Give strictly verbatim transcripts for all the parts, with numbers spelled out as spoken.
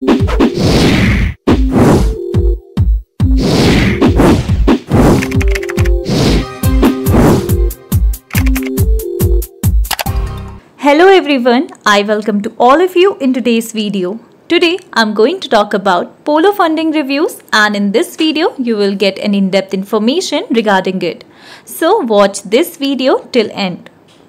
Hello everyone, I welcome to all of you in today's video. Today I'm going to talk about Polo funding reviews, and in this video you will get an in-depth information regarding it. So watch this video till end.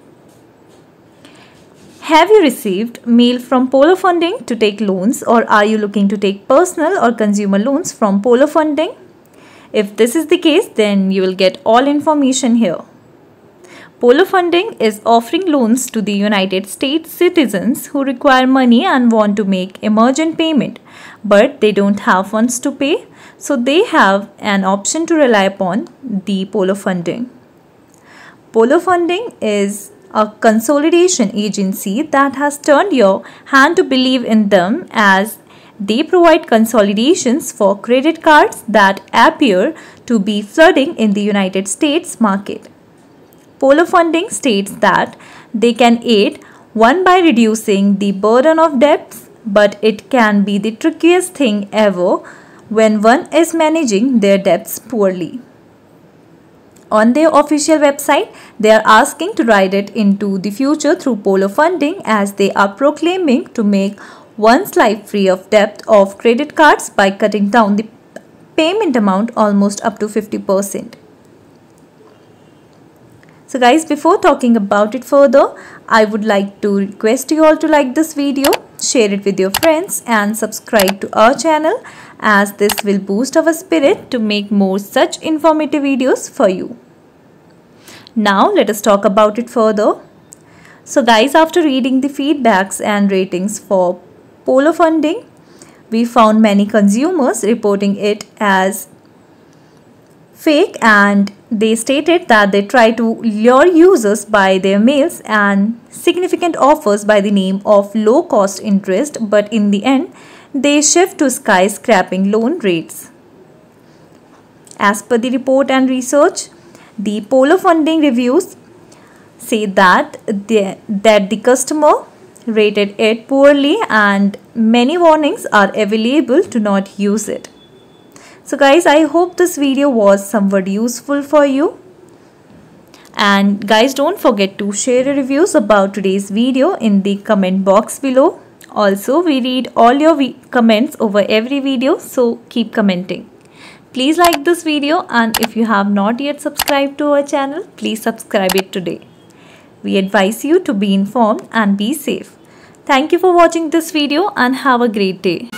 Have you received mail from Polo Funding to take loans, or are you looking to take personal or consumer loans from Polo Funding? If this is the case, then you will get all information here. Polo Funding is offering loans to the United States citizens who require money and want to make emergent payment, but they don't have funds to pay, so they have an option to rely upon the Polo Funding. Polo Funding is a consolidation agency that has turned your hand to believe in them, as they provide consolidations for credit cards that appear to be flooding in the United States market. Polo Funding states that they can aid one by reducing the burden of debts, but it can be the trickiest thing ever when one is managing their debts poorly. On their official website, they are asking to ride it into the future through Polo Funding, as they are proclaiming to make one's life free of debt of credit cards by cutting down the payment amount almost up to fifty percent. So guys, before talking about it further, I would like to request you all to like this video, share it with your friends and subscribe to our channel, as this will boost our spirit to make more such informative videos for you. Now let us talk about it further. So guys, after reading the feedbacks and ratings for Polo Funding, we found many consumers reporting it as fake, and they stated that they try to lure users by their mails and significant offers by the name of low cost interest, but in the end they shift to skyscraping loan rates. As per the report and research, the Polo Funding reviews say that the, that the customer rated it poorly and many warnings are available to not use it. So guys, I hope this video was somewhat useful for you. And guys, don't forget to share your reviews about today's video in the comment box below. Also, we read all your comments over every video, so keep commenting. Please like this video, and if you have not yet subscribed to our channel, please subscribe it today. We advise you to be informed and be safe. Thank you for watching this video and have a great day.